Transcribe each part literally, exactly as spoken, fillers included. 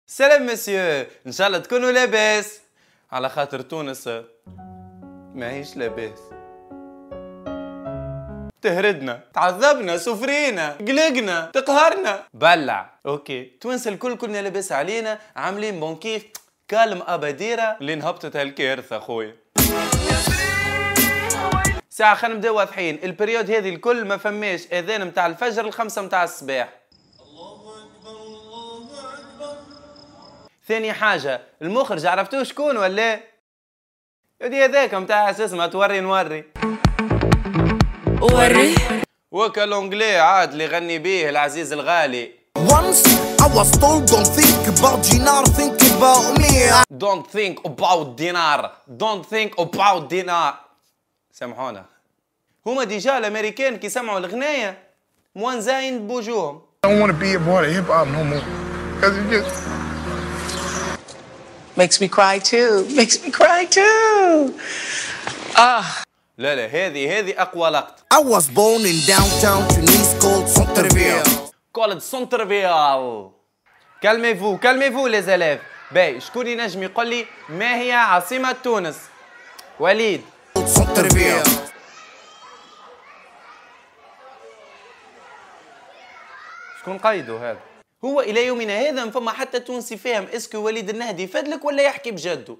سلام مسيو، ان شاء الله تكونوا لاباس. على خاطر تونس ماهيش لاباس، تهردنا، تعذبنا، سفرينا، قلقنا، تقهرنا، بلع. اوكي، توانسه الكل كنا لاباس علينا، عاملين بون كيف كالم اباديره اللي نهبطت هالكارثه خويا. ساعة خلينا نبداو واضحين، البريود هذه الكل ما فماش اذان متاع الفجر الخمسة متاع الصباح. ثاني حاجة المخرج عرفتوه شكون ولا؟ يدي هذاك متاع اساس ما توري نوري. وري وكا لونجلي عاد اللي غني بيه العزيز الغالي. Once I was told don't think about dinar, think about me. Don't think about dinar. Don't think about dinar. سامحونا. هما ديجا الامريكان كي سمعوا الغناية موانزاين بوجوههم. I don't want to be a part of hip hop no more because it just makes me cry too. Makes me cry too. Ah. لا لا هذه هذه أقوى لقطة. I was born in downtown Tunis called Centerville. called Centerville. كالميفو كالميفو لي زلاف. باهي شكون ينجم يقول لي ما هي عاصمة تونس؟ وليد. Centerville. شكون قايدو هذا؟ هو إلى يومنا هذا ما فما حتى تونسي فاهم اسكو وليد النهدي يفدلك ولا يحكي بجدو؟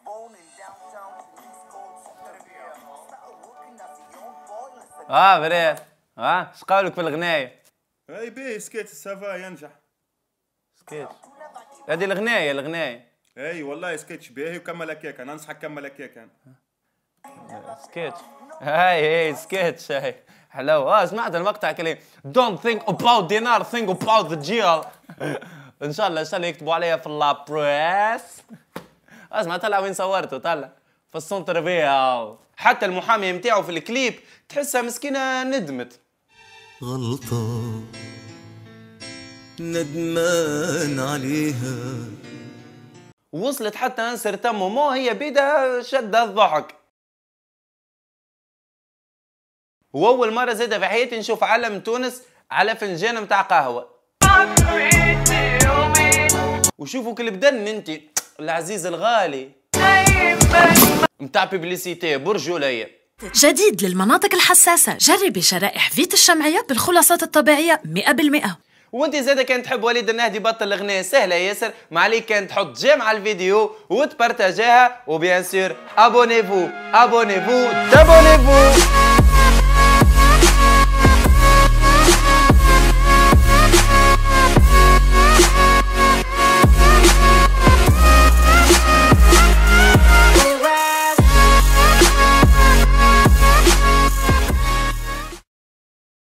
اه بريت اه اش قولك في الغناية؟ اي بيه سكيت سافا ينجح. سكيت هذه الغناية الغناية. اي والله سكيتش باهي وكمل هكاك، انا انصحك كمل هكاك انا. سكيتش هاي هاي سكيتش هاي حلو. اه سمعت المقطع كلام Don't think about dinar, think about the jail. ان شاء الله ان شاء الله يكتبوا عليها في اللابريس. اسمع طلع وين صورته، طلع في السنترفيل. حتى المحامي متاعه في الكليب تحسها مسكينه ندمت. غلطة ندمان عليها. وصلت حتى انسر تمو مو هي بيدها شد الضحك. واول مره زاد في حياتي نشوف علم تونس على فنجان متاع قهوه. وشوفوا كل بدن انت العزيز الغالي متاع بيبليسيتي برجوليه. جديد للمناطق الحساسة، جربي شرائح فيت الشمعية بالخلاصات الطبيعية مئة بالمئة. وانت زاده كان تحب وليد النهدي بطل الغناء سهله ياسر، ما عليك كان تحط جيم على الفيديو وتبارتاجيها، وبيان سور ابونيفو ابونيفو دابونيفو.